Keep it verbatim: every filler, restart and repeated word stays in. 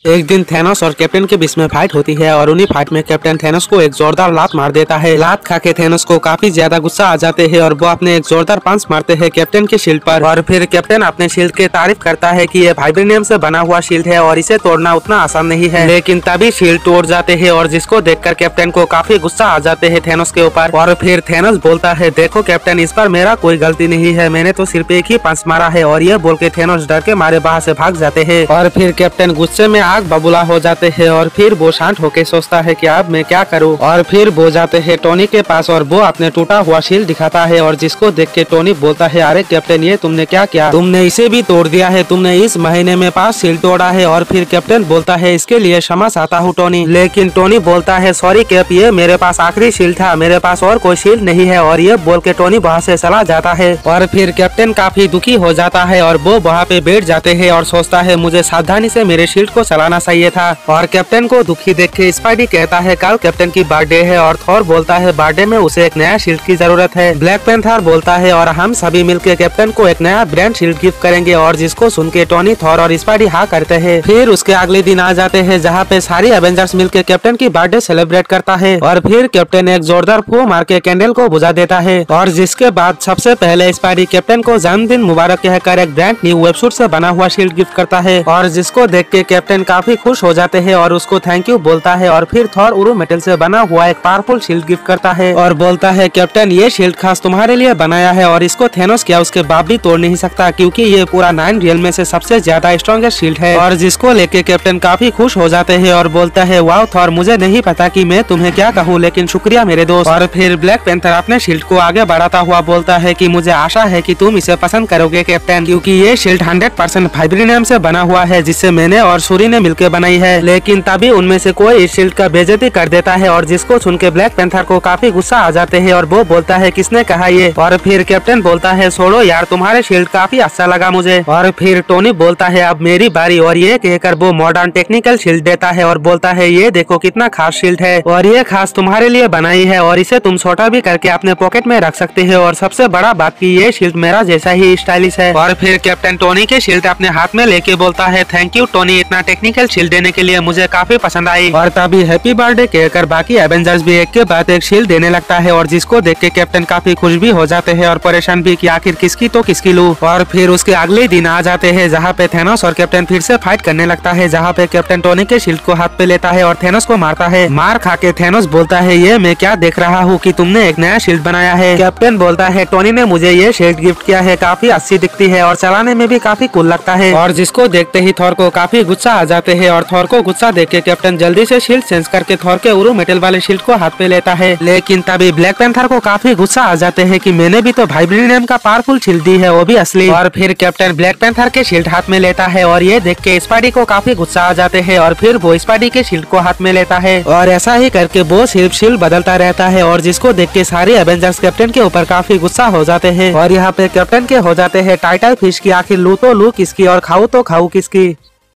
एक दिन थैनोस और कैप्टन के बीच में फाइट होती है और उन्हीं फाइट में कैप्टन थैनोस को एक जोरदार लात मार देता है। लात खा के थैनोस को काफी ज्यादा गुस्सा आ जाते हैं और वो अपने एक जोरदार पंच मारते हैं कैप्टन के शील्ड पर। और फिर कैप्टन अपने शील्ड की तारीफ करता है कि ये वाइब्रेनियम से बना हुआ शील्ड है और इसे तोड़ना उतना आसान नहीं है। लेकिन तभी शील्ड तोड़ जाते हैं और जिसको देखकर कैप्टन को काफी गुस्सा आ जाते हैं थैनोस के ऊपर। और फिर थैनोस बोलता है, देखो कैप्टन, इस पर मेरा कोई गलती नहीं है, मैंने तो सिर्फ एक ही पंच मारा है। और ये बोल के थैनोस डर के मारे बाहर से भाग जाते हैं। और फिर कैप्टन गुस्से में आग बबूला हो जाते है और फिर वो शांत होके सोचता है कि अब मैं क्या करूं। और फिर वो जाते हैं टोनी के पास और वो अपने टूटा हुआ शील्ड दिखाता है और जिसको देख के टोनी बोलता है, अरे कैप्टन, ये तुमने क्या किया? तुमने इसे भी तोड़ दिया है, तुमने इस महीने में पांच शील्ड तोड़ा है। और फिर कैप्टन बोलता है, इसके लिए क्षमा चाहता हूँ टोनी। लेकिन टोनी बोलता है, सॉरी कैप, ये मेरे पास आखिरी शील्ड था, मेरे पास और कोई शील्ड नहीं है। और ये बोल के टोनी वहाँ से चला जाता है। और फिर कैप्टन काफी दुखी हो जाता है और वो वहाँ पे बैठ जाते हैं और सोचता है, मुझे सावधानी से मेरे शील्ड को चलाना चाहिए था। और कैप्टन को दुखी देख के स्पाइडी कहता है, कल कैप्टन की बर्थडे है। और थॉर बोलता है, बर्थडे में उसे एक नया शील्ड की जरूरत है। ब्लैक पैंथर बोलता है, और हम सभी मिलकर कैप्टन को एक नया ब्रांड शील्ड गिफ्ट करेंगे। और जिसको सुन के टोनी, थॉर और स्पाइडी हाँ करते हैं। फिर उसके अगले दिन आ जाते हैं जहाँ पे सारी एवेंजर्स मिलकर कैप्टन की बर्थडे सेलिब्रेट करता है। और फिर कैप्टन एक जोरदार फू मार के कैंडल को बुझा देता है। और जिसके बाद सबसे पहले स्पाइडी कैप्टन को जन्मदिन मुबारक कहकर एक ब्रांड न्यू वेबसूट से बना हुआ शील्ड गिफ्ट करता है। और जिसको देख के कैप्टन काफी खुश हो जाते हैं और उसको थैंक यू बोलता है। और फिर थॉर उरू मेटल से बना हुआ एक पावरफुल शील्ड गिफ्ट करता है और बोलता है, कैप्टन, ये शील्ड खास तुम्हारे लिए बनाया है और इसको थैनोस क्या उसके बाप भी तोड़ नहीं सकता, क्योंकि ये पूरा नाइन रियल में से सबसे ज्यादा स्ट्रॉन्गेस्ट शील्ड है। और जिसको लेके कैप्टन काफी खुश हो जाते हैं और बोलता है, वाओ थॉर, मुझे नहीं पता कि मैं तुम्हें क्या कहूँ, लेकिन शुक्रिया मेरे दोस्त। और फिर ब्लैक पैंथर अपने शील्ड को आगे बढ़ाता हुआ बोलता है कि मुझे आशा है कि तुम इसे पसंद करोगे कैप्टन, क्योंकि ये शील्ड हंड्रेड परसेंट वाइब्रेनियम से बना हुआ है, जिससे मैंने और सूरी ने मिलकर बनाई है। लेकिन तभी उनमें से कोई इस शील्ड का बेइज्जती कर देता है और जिसको सुन के ब्लैक पैंथर को काफी गुस्सा आ जाते हैं और वो बोलता है, किसने कहा ये? और फिर कैप्टन बोलता है, छोड़ो यार, तुम्हारे शील्ड काफी अच्छा लगा मुझे। और फिर टोनी बोलता है, अब मेरी बारी। और ये कहकर वो मॉडर्न टेक्निकल शील्ड देता है और बोलता है, ये देखो कितना खास शील्ड है और ये खास तुम्हारे लिए बनाई है और इसे तुम छोटा भी करके अपने पॉकेट में रख सकते हो। और सबसे बड़ा बात की ये शील्ड मेरा जैसा ही स्टाइलिश है। और फिर कैप्टन टोनी के शील्ड अपने हाथ में लेके बोलता है, थैंक यू टोनी, इतना टेक्निकल शील्ड देने के लिए मुझे काफी पसंद आई। और तभी हैप्पी बर्थडे कहकर बाकी एवेंजर्स भी एक के बाद एक शील्ड देने लगता है और जिसको देख के कैप्टन काफी खुश भी हो जाते हैं और परेशान भी कि आखिर किसकी तो किसकी लूं। और फिर उसके अगले दिन आ जाते हैं जहाँ पे थैनोस और कैप्टन फिर से फाइट करने लगता है, जहाँ पे कैप्टन टोनी के शील्ड को हाथ पे लेता है और थैनोस को मारता है। मार खा के थैनोस बोलता है, ये मैं क्या देख रहा हूँ कि तुमने एक नया शील्ड बनाया है। कैप्टन बोलता है, टोनी ने मुझे ये शील्ड गिफ्ट किया है, काफी अच्छी दिखती है और चलाने में भी काफी कूल लगता है। और जिसको देखते ही थॉर को काफी गुस्सा आ जाते हैं और थॉर को गुस्सा देख के कैप्टन जल्दी से शील्ड चेंज करके थॉर के उरू मेटल वाले शील्ड को हाथ पे लेता है। लेकिन तभी ब्लैक पैंथर को काफी गुस्सा आ जाते हैं कि मैंने भी तो वाइब्रेनियम का पावरफुल शील्ड दी है, वो भी असली। और फिर कैप्टन ब्लैक पैंथर के शील्ड हाथ में लेता है और ये देख के स्पाइडी को काफी गुस्सा आ जाते हैं और फिर वो स्पाइडी के शील्ड को हाथ में लेता है और ऐसा ही करके वो सिर्फ शील्ड बदलता रहता है। और जिसको देख के सारे एवेंजर्स कैप्टन के ऊपर काफी गुस्सा हो जाते हैं और यहाँ पे कैप्टन के हो जाते हैं टाइटल फिश की, आखिर लू तो लू किसकी और खाऊ तो खाऊ किसकी।